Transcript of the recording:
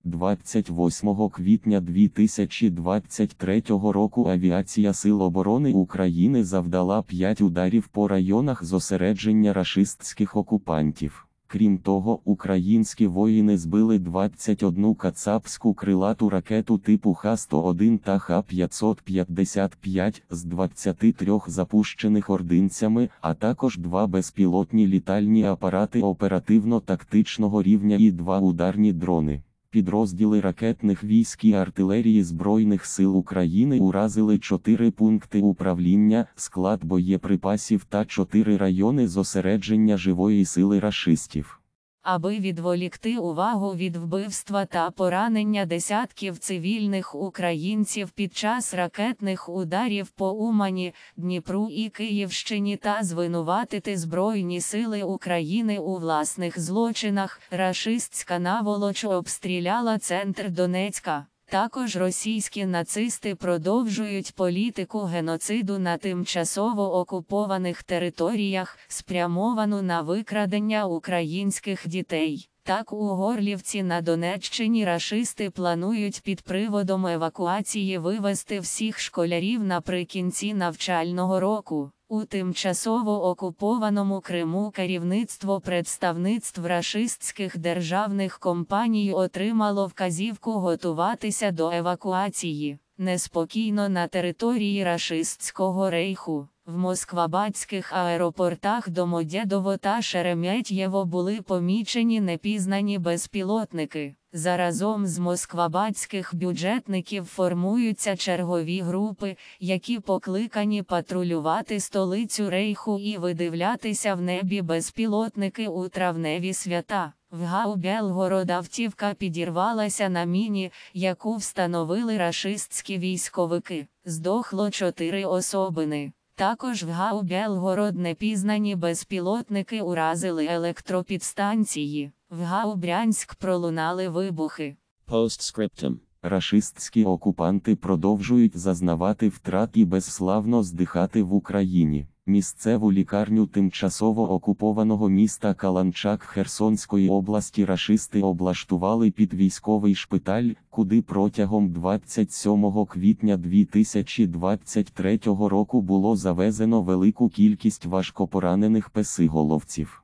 28 квітня 2023 року авіація Сил оборони України завдала 5 ударів по районах зосередження рашистських окупантів. Крім того, українські воїни збили 21 кацапську крилату ракету типу Х-101 та Х-555 з 23 запущених ординцями, а також 2 безпілотні літальні апарати оперативно-тактичного рівня і 2 ударні дрони. Підрозділи ракетних військ і артилерії Збройних сил України уразили 4 пункти управління, склад боєприпасів та 4 райони зосередження живої сили рашистів. Аби відволікти увагу від вбивства та поранення десятків цивільних українців під час ракетних ударів по Умані, Дніпру і Київщині та звинуватити Збройні сили України у власних злочинах, рашистська наволоч обстріляла центр Донецька. Також російські нацисти продовжують політику геноциду на тимчасово окупованих територіях, спрямовану на викрадення українських дітей. Так у Горлівці на Донеччині рашисти планують під приводом евакуації вивезти всіх школярів наприкінці навчального року. У тимчасово окупованому Криму керівництво представництв рашистських державних компаній отримало вказівку готуватися до евакуації. Неспокійно на території рашистського рейху. В москвабадських аеропортах Домодєдово та Шереметьєво були помічені непізнані безпілотники. Заразом з москвабадських бюджетників формуються чергові групи, які покликані патрулювати столицю рейху і видивлятися в небі безпілотники у травневі свята. В ГАУ Белгород автівка підірвалася на міні, яку встановили рашистські військовики. Здохло 4 особини. Також в ГАУ Белгород непізнані безпілотники уразили електропідстанції. В ГАУ Брянськ пролунали вибухи. Постскриптум. Рашистські окупанти продовжують зазнавати втрат і безславно здихати в Україні. Місцеву лікарню тимчасово окупованого міста Каланчак Херсонської області рашисти облаштували під військовий шпиталь, куди протягом 27 квітня 2023 року було завезено велику кількість важкопоранених песиголовців.